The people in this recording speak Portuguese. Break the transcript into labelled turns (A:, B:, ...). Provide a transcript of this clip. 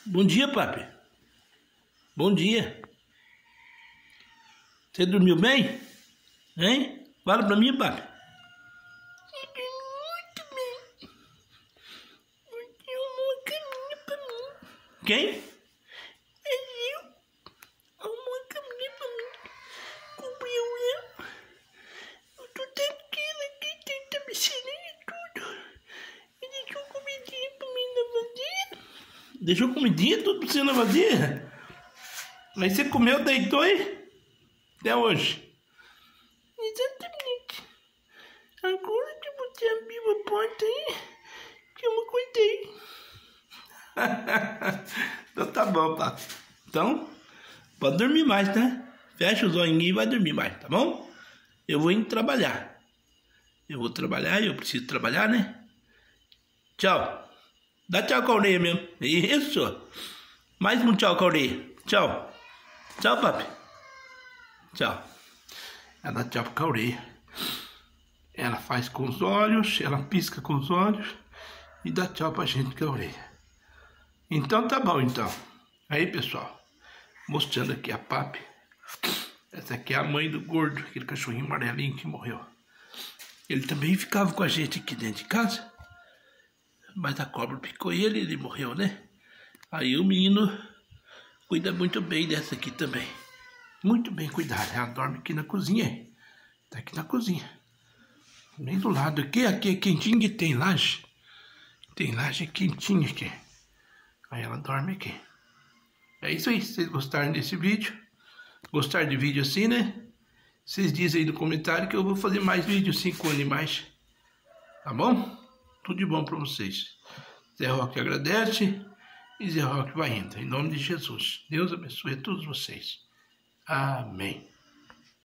A: Bom dia, papi. Bom dia. Você dormiu bem? Hein? Fala pra mim, papi.
B: Eu dormi muito bem. Você arrumou uma caminha pra mim.
A: Quem?
B: Eu arrumou uma caminha pra mim. Cobriu eu. Eu tô tranquila aqui, tem travesseirinha e tudo. E deixou comidinha pra mim na vasilha.
A: Deixou comidinha tudo pra você na vasilha? Mas você comeu, deitou aí? Até hoje.
B: Exatamente. Agora que você abriu a porta aí, que eu me acordei.
A: Então tá bom, papi. Então, pode dormir mais, né? Fecha os olhinhos e vai dormir mais, tá bom? Eu vou indo trabalhar. Eu vou trabalhar, eu preciso trabalhar, né? Tchau. Dá tchau com a orelha mesmo. Isso. Mais um tchau com a orelha. Tchau. Tchau, papi. Tchau. Ela dá tchau com a orelha. Ela faz com os olhos, ela pisca com os olhos e dá tchau pra gente com a orelha. Então tá bom, então. Aí, pessoal, mostrando aqui a Papi. Essa aqui é a mãe do gordo, aquele cachorrinho amarelinho que morreu. Ele também ficava com a gente aqui dentro de casa, mas a cobra picou ele e ele morreu, né? Aí o menino cuida muito bem dessa aqui também. Muito bem cuidado. Ela dorme aqui na cozinha. Tá aqui na cozinha. Bem do lado aqui. Aqui é quentinho que tem laje. Tem laje quentinha aqui. Aí ela dorme aqui. É isso aí. Se vocês gostaram desse vídeo, gostaram de vídeo assim, né? Vocês dizem aí no comentário que eu vou fazer mais vídeos assim com animais. Tá bom? Tudo de bom pra vocês. Zé Roque agradece e Zé Roque vai indo. Em nome de Jesus. Deus abençoe a todos vocês. Amém.